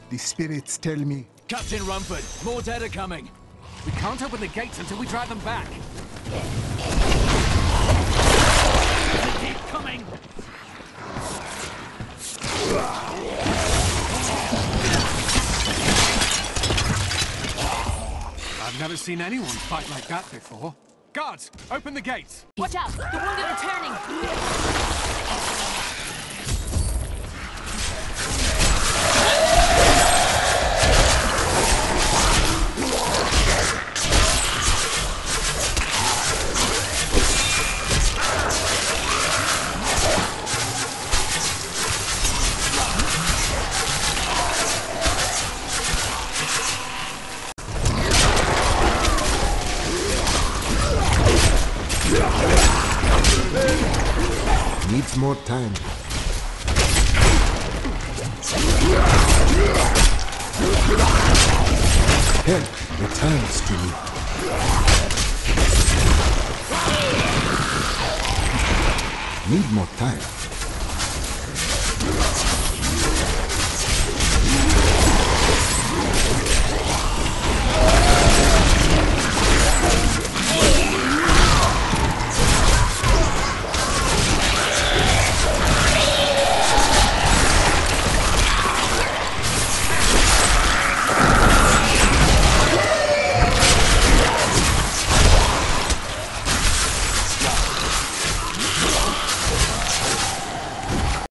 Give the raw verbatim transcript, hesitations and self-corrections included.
The spirits tell me. Captain Rumford, more dead are coming. We can't open the gates until we drive them back. They keep coming. I've never seen anyone fight like that before. Guards, open the gates. Watch out! The wounded are turning! Needs more time. Help returns to me. Need more time.